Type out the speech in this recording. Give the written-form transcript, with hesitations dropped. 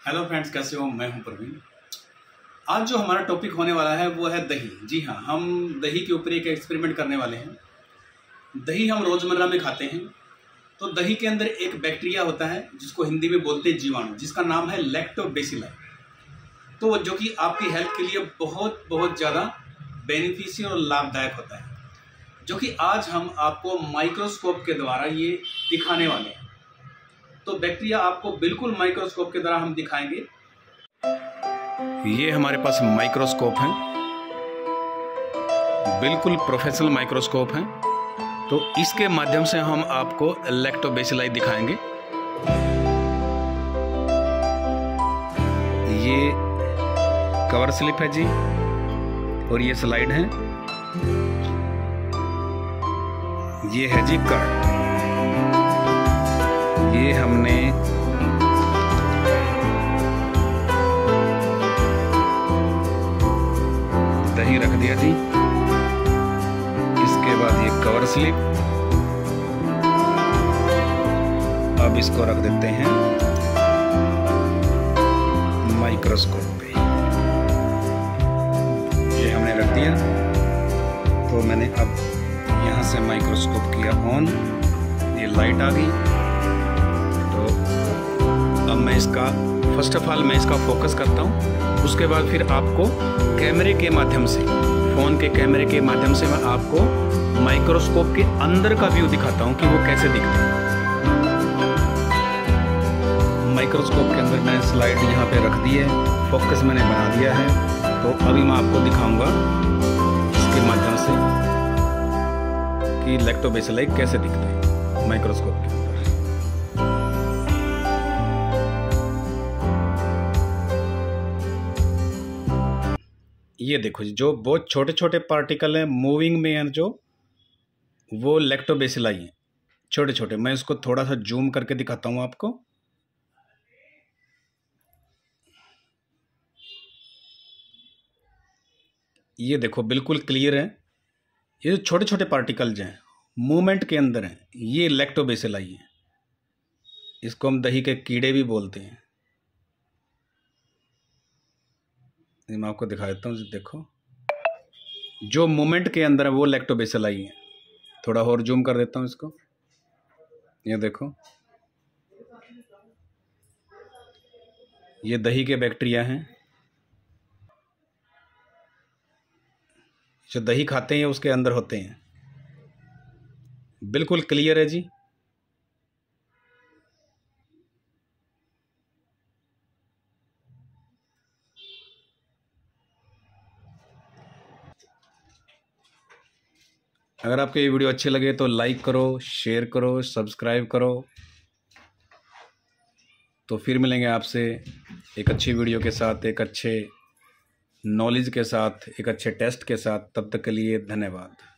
Hello friends, कैसे हो? मैं हूं प्रवीण। आज जो हमारा टॉपिक होने वाला है वो है दही। जी हाँ, हम दही के ऊपर एक एक्सपेरिमेंट करने वाले हैं। दही हम रोज़मर्रा में खाते हैं, तो दही के अंदर एक बैक्टीरिया होता है जिसको हिंदी में बोलते हैं जीवाणु, जिसका नाम है लैक्टोबैसिलाई। तो जो कि आपकी हेल्थ के लिए बहुत बहुत ज़्यादा बेनिफिशियल और लाभदायक होता है, जो कि आज हम आपको माइक्रोस्कोप के द्वारा ये दिखाने वाले हैं। तो बैक्टीरिया आपको बिल्कुल माइक्रोस्कोप के द्वारा हम दिखाएंगे। ये हमारे पास माइक्रोस्कोप है, बिल्कुल प्रोफेशनल माइक्रोस्कोप है। तो इसके माध्यम से हम आपको लैक्टोबैसिलाई दिखाएंगे। ये कवर स्लिप है जी, और ये स्लाइड है। ये है जी कार्ड। ये हमने दही रख दिया जी। इसके बाद ये कवर स्लिप, अब इसको रख देते हैं माइक्रोस्कोप पे। ये हमने रख दिया। तो मैंने अब यहाँ से माइक्रोस्कोप किया ऑन, ये लाइट आ गई। तो अब मैं इसका फर्स्ट ऑफ ऑल मैं इसका फोकस करता हूँ। उसके बाद फिर आपको कैमरे के माध्यम से, फ़ोन के कैमरे के माध्यम से मैं आपको माइक्रोस्कोप के अंदर का व्यू दिखाता हूँ कि वो कैसे दिखता है। माइक्रोस्कोप के अंदर मैंने स्लाइड यहाँ पे रख दी है, फोकस मैंने बना दिया है। तो अभी मैं आपको दिखाऊंगा इसके माध्यम से कि लैक्टोबैसिलाई कैसे दिखते हैं माइक्रोस्कोप के अंदर। ये देखो जी, जो बहुत छोटे छोटे पार्टिकल हैं मूविंग में हैं, जो वो लैक्टोबैसिलाई हैं, छोटे छोटे। मैं इसको थोड़ा सा जूम करके दिखाता हूँ आपको। ये देखो बिल्कुल क्लियर है। ये जो छोटे छोटे पार्टिकल्स हैं मूवमेंट के अंदर हैं, ये लैक्टोबैसिलाई हैं। इसको हम दही के कीड़े भी बोलते हैं। मैं आपको दिखा देता हूँ। देखो जो मूवमेंट के अंदर है वो लैक्टोबैसिलाई है। थोड़ा और जूम कर देता हूँ इसको। ये देखो, ये दही के बैक्टीरिया हैं जो दही खाते हैं, उसके अंदर होते हैं। बिल्कुल क्लियर है जी। अगर आपको ये वीडियो अच्छे लगे तो लाइक करो, शेयर करो, सब्सक्राइब करो। तो फिर मिलेंगे आपसे एक अच्छी वीडियो के साथ, एक अच्छे नॉलेज के साथ, एक अच्छे टेस्ट के साथ। तब तक के लिए धन्यवाद।